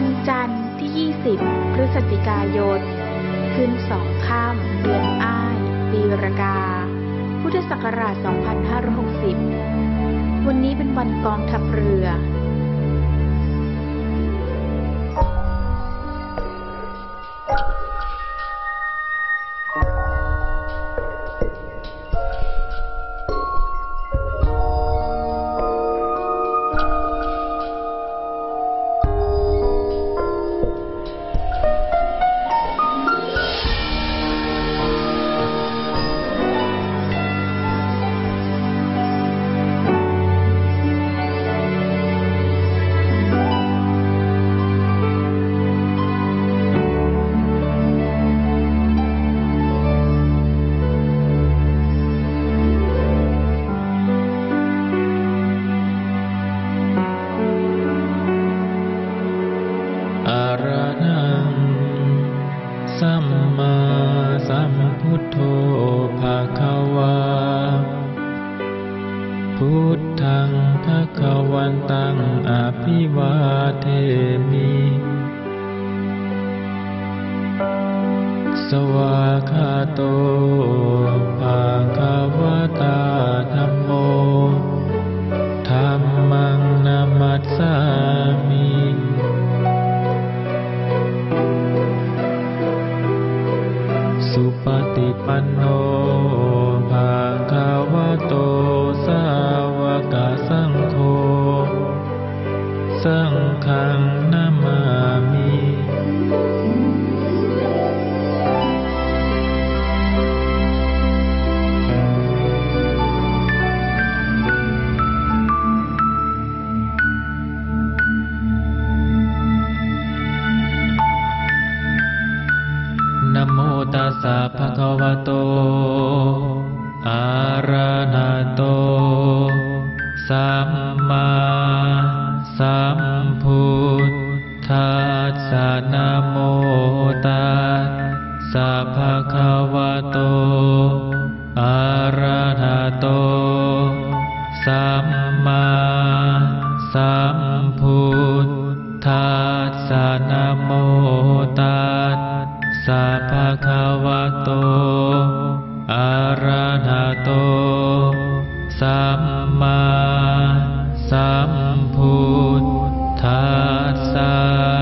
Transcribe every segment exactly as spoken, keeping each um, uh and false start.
วันจันทร์ที่ยี่สิบพฤศจิกายนขึ้นสองค่ำเดือนอ้ายปีรากาพุทธศักราชสองพันห้าร้อยหกสิบวันนี้เป็นวันกองทัพเรือสัมมาสัมพุทโธภควาพุทธังภควันตังอภิวาเทมิสวากขาโตภควตาธัมโมธัมมังนามัสสามิสุปฏิปันโนภะคะวะโตสาวกสังโฆสังฆังนามามินะโมตัสสะภะคะวะโตอะระหะโตสัมมาสัมพุทธัสสะนะโมตัสสะภะคะวะโตอะระหะโตสัมมาสัมพุทธัสสะนะโมตัสสัพพะคะวะโตอะระหะโตสัมมาสัมพุทธัสสะ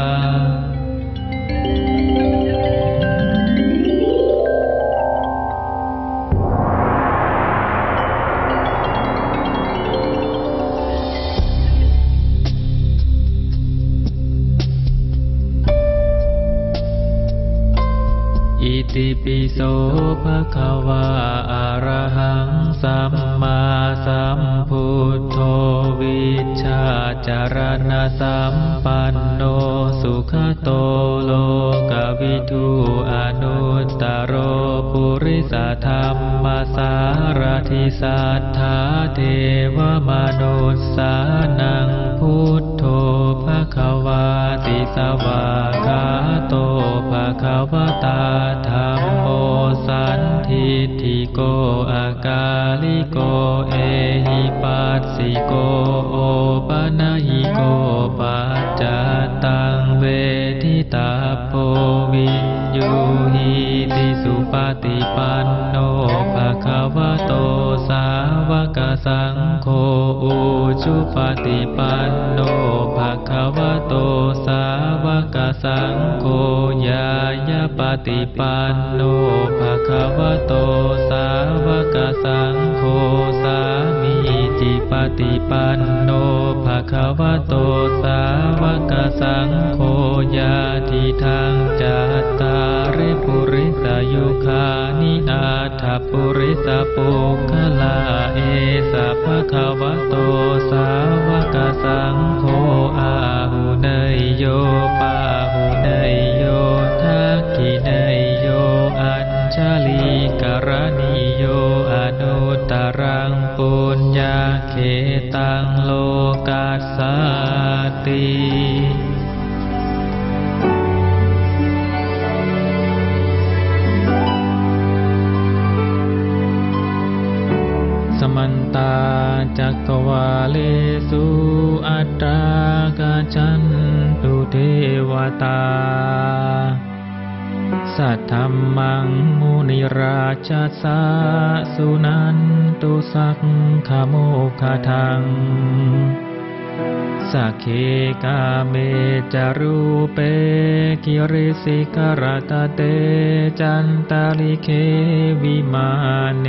อิติปิโสภะคะวะอะระหังสัมมาสัมพุทโธวิชชาจารณะสัมปันโนสุขโตโลกวิทูอนุตตโรปุริสธรรมสารถิสัทธาเทวมนุสสานังพุทโธภะคะวะติสวากขาโตภะคะวะตาธัมโมสันทิฏฐิโกอากาลิโกเอหิปัสสิโกโอปนะหิโกปัจจตังเวทิตาโพวินยูหิติสุปฏิปันโนภะคะวะโตสาวกสังโฆอุชุปฏิปันโนภะคะวะโตสาวกสังโฆญายาปฏิปันโนภะคะวะโตสาวกสังโฆสามีจิปฏิปันโนภะคะวะโตสาวกสังโฆญาทิทังจัตตาริปุริสยุคานิอาทัพปุริสปุคลาเอสะภะคะวะโตสาวกสังโฆอาหุเนยโยปาหุเนยโยทักขิเนยโยอัญชลีกรณีโยอนุตตรังปุญญาเขตังโลกัสสติสมันตาจักวาเลสุอัตตากาจันตุเทววตาสัทธัมมังมุนิราชสาสุนันตุสักขโมคทังสักเคกาเมจารูเปกิริสิกรตเตจันตาลิเควิมาเน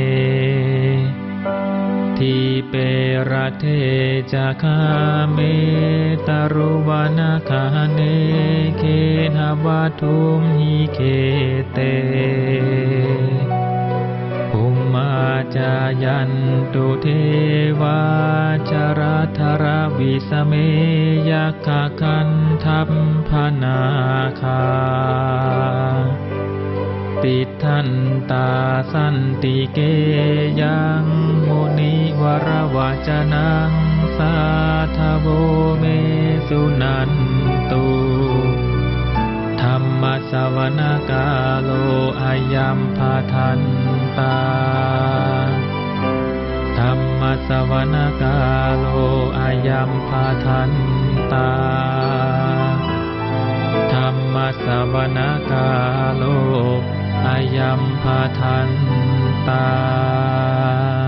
ทีเประเทจาคาเมตารุวานาคาเนเคหวัตุมหิเคเตภูมาจายันตุเทวาจารัธรวิสเมยัคคะคันทัพพนาคาติทันตาสันติเกยังมุนิวรวจนังสาทโวเมสุนันตุธัมมสวนกาโลอายัมภาทันตาธัมมสวนกาโลอายัมภาทันตาธัมมสวนกาโลอายัมภาทันตา